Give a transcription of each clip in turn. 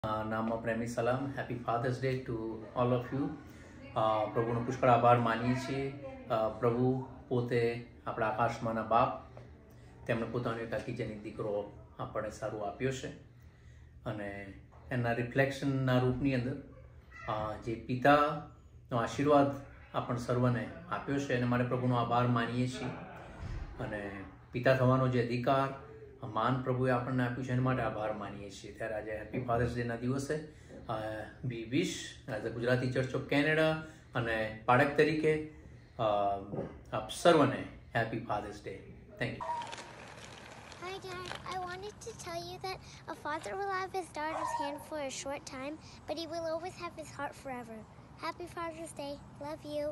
નામમાં પ્રેમી સલામ. Happy father's day to all of you. પ્રભુનો પુષ્કળ આભાર માનીએ છીએ. પ્રભુ પોતે આપણા આકાશમાંના બાપ, તેમણે પોતાનો એક અકીજનિક દીકરો આપણને સારું આપ્યો છે અને એના રિફ્લેક્શનના રૂપની અંદર જે પિતાનો આશીર્વાદ આપણ સર્વને આપ્યો છે એને માટે પ્રભુનો આભાર માનીએ છીએ. અને પિતા થવાનો જે અધિકાર માન પ્રભુએ આપણને આપ્યું છે એના માટે આભાર માનીએ છીએ. ત્યારે આજે હેપી ફાધર્સ ડેના દિવસે we wish as a Gujarati church of Canada અને બાળક તરીકે આપ સર્વને happy father's day. Thank you. Hi Dad, I wanted to tell you that a father will have his daughter's hand for a short time, but he will always have his heart forever. Happy Father's Day. Love you.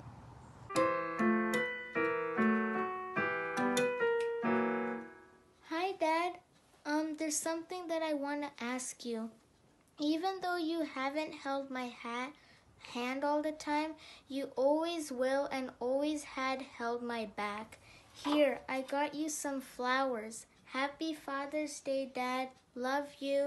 Hi Dad, there's something that I want to ask you. Even though you haven't held my hand all the time, you always will and always had held my back. Here, I got you some flowers. Happy Father's Day, Dad. Love you.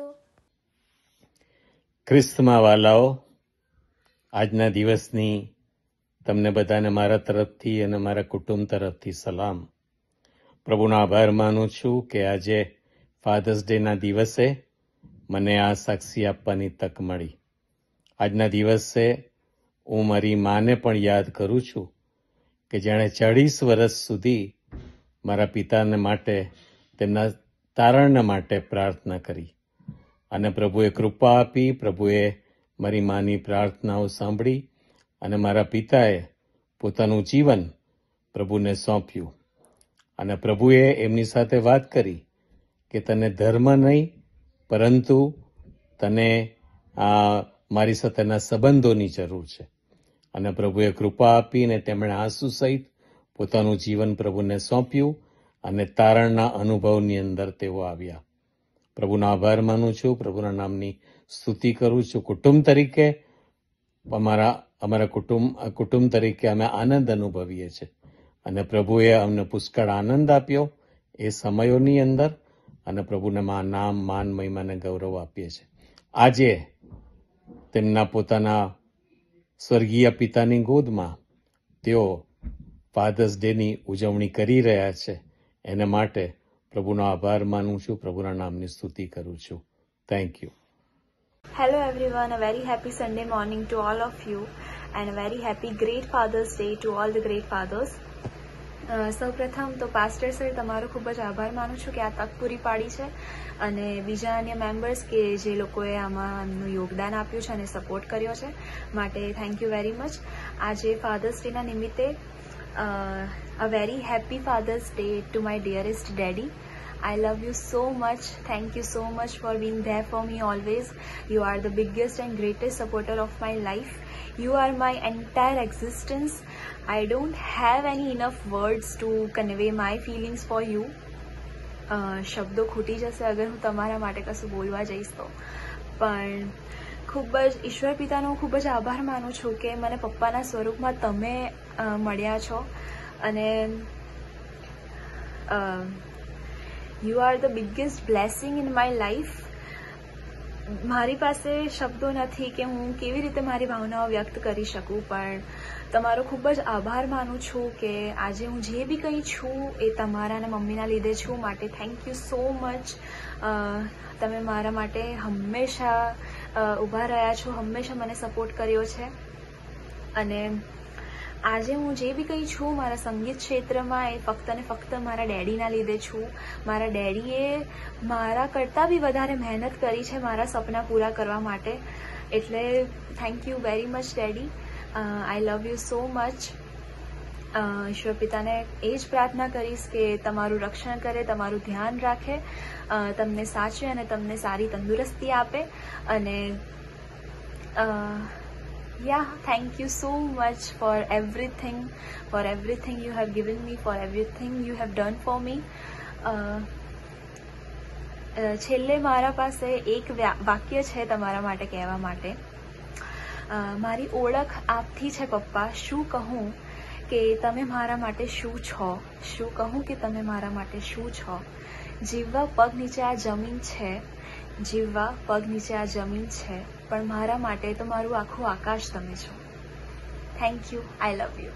ખ્રિસ્તમાં વાલાઓ, આજના દિવસની તમને બધાને મારા તરફથી અને મારા કુટુંબ તરફથી સલામ. પ્રભુનો આભાર માનું છું કે આજે ફાધર્સ ડેના દિવસે મને આ સાક્ષી આપવાની તક મળી. આજના દિવસે હું મારી માને પણ યાદ કરું છું કે જેણે 40 વર્ષ સુધી મારા પિતાને માટે, તેમના તારણને માટે પ્રાર્થના કરી અને પ્રભુએ કૃપા આપી. પ્રભુએ મારી માની પ્રાર્થનાઓ સાંભળી અને મારા પિતાએ પોતાનું જીવન પ્રભુને સોંપ્યું. અને પ્રભુએ એમની સાથે વાત કરી કે તને ધર્મ નહીં, પરંતુ તને મારી સાથેના સંબંધોની જરૂર છે. અને પ્રભુએ કૃપા આપીને તેમણે આંસુ સહિત પોતાનું જીવન પ્રભુને સોંપ્યું અને તારણના અનુભવની અંદર તેઓ આવ્યા. પ્રભુનો આભાર માનું છું, પ્રભુના નામની સ્તુતિ કરું છું. કુટુંબ તરીકે અમારા કુટુંબ તરીકે અમે આનંદ અનુભવીએ છીએ અને પ્રભુએ અમને પુષ્કળ આનંદ આપ્યો એ સમયોની અંદર અને પ્રભુને નામ, માન, મહિમાને ગૌરવ આપીએ છીએ. આજે તેમના પોતાના સ્વર્ગીય પિતાની ગોદમાં તેઓ ફાધર્સ ડેની ઉજવણી કરી રહ્યા છે. એને માટે પ્રભુનો આભાર માનું છું, પ્રભુના નામની સ્તુતિ કરું છું. Thank you. Hello everyone, a very happy Sunday morning to all of you and a very happy Great Father's Day to all the great fathers. સૌપ્રથમ તો પાસ્ટર સર તમારો ખૂબ જ આભાર માનું છું કે આ તક પૂરી પાડી છે અને બીજા અન્ય મેમ્બર્સ કે જે લોકોએ આમાં એમનું યોગદાન આપ્યું છે અને સપોર્ટ કર્યો છે માટે થેન્ક યુ વેરી મચ. આજે ફાધર્સ ડેના નિમિત્તે a very happy Father's Day to my dearest daddy. I love you so much. Thank you so much for being there for me always. You are the biggest and greatest supporter of my life. You are my entire existence. I don't have any enough words to convey my feelings for you. શબ્દો ખૂટી જશે અગર હું તમારા માટે કશું બોલવા જઈશ તો. પણ ખૂબ જ ઈશ્વર પિતાનો ખૂબ જ આભાર માનું છું કે મને પપ્પાના સ્વરૂપમાં તમે મળ્યા છો અને you are the biggest blessing in my life. મારી પાસે શબ્દો નથી કે હું કેવી રીતે મારી ભાવનાઓ વ્યક્ત કરી શકું, પણ તમારો ખૂબ જ આભાર માનું છું કે આજે હું જે બી કંઈ છું એ તમારા અને મમ્મીના લીધે છું. માટે થેન્ક યુ સો મચ. તમે મારા માટે હંમેશા ઊભા રહ્યા છો, હંમેશા મને સપોર્ટ કર્યો છે. અને આજે હું જે બી કંઈ છું મારા સંગીત ક્ષેત્રમાં એ ફક્ત ને ફક્ત મારા ડેડીના લીધે છું. મારા ડેડીએ મારા કરતાં બી વધારે મહેનત કરી છે મારા સપના પૂરા કરવા માટે. એટલે thank you very much daddy. I love you so much. ઈશ્વર પિતાને એ જ પ્રાર્થના કરીશ કે તમારું રક્ષણ કરે, તમારું ધ્યાન રાખે, તમને સાચવે અને તમને સારી તંદુરસ્તી આપે. અને yeah, thank you so much for everything you have given me, for everything you have done for me. છેલ્લે મારા પાસે એક વાક્ય છે તમારા માટે કહેવા માટે. મારી ઓળખ આપથી છે પપ્પા. શું કહું કે તમે મારા માટે શું છો, શું કહું કે તમે મારા માટે શું છો. જીવવા પગ નીચે આ જમીન છે, જીવવા પગ નીચે આ જમીન છે, પણ મારા માટે તો મારું આખું આકાશ તમે છો. Thank you. I love you.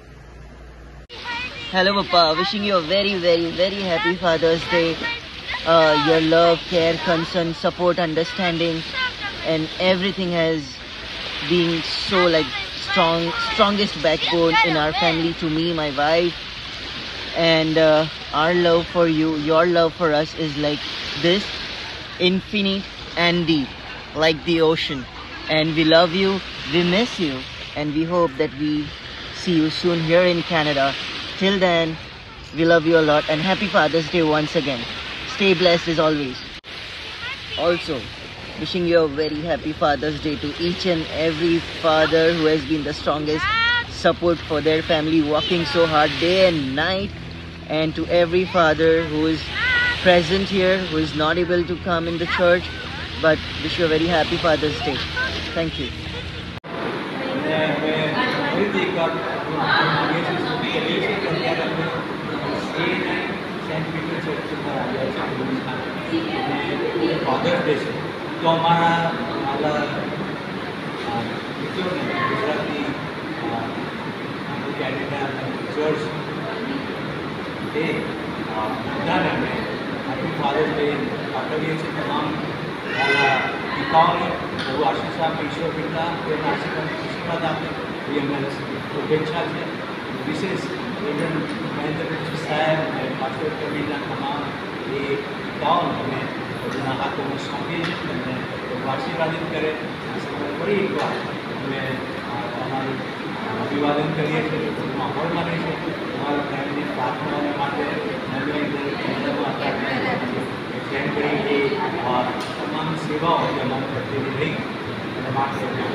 Hello, Papa. Wishing you a very, very, very happy Father's Day. Your love, care, concern, support, understanding, and everything has been so strongest backbone in our family to me, my wife, and our love for you, your love for us is like this, infinite and deep, like the ocean. And we love you, we miss you, and we hope that we see you soon here in Canada. Till then, we love you a lot, and happy Father's Day once again. Stay blessed as always. Also, wishing you a very happy Father's Day to each and every father who has been the strongest support for their family, working so hard day and night, and to every father who is present here, who is not able to come in the church, but wish you a very happy Father's Day. Thank you. Father's day છે તો અમારા મિત્રોને Gujarati Canada church એ બધાને અમે happy father's day પાઠવીએ છીએ. તમામ દીકરાઓને બહુ આશીષ આપે, ઈશ્વર પિતા તેના આશીર્વાદ આપે એ અમારી શુભેચ્છા છે. વિશેષ મહેન્દ્ર સાહેબ અને પાસ્ટર કબીરના તમામ એ દીકરાઓને અમે બધાના હાથોમાં સોંપીએ છીએ અને આશીર્વાદિત કરે. ફરી એકવાર અમે તમારું અભિવાદન કરીએ છીએ. માહોલમાં રહે છે તમારા ફેમિલી પ્રાર્થનાઓ માટે જેમ કરી એ તમામ સેવાઓ જે અમારા પ્રત્યેની રહી એના માટે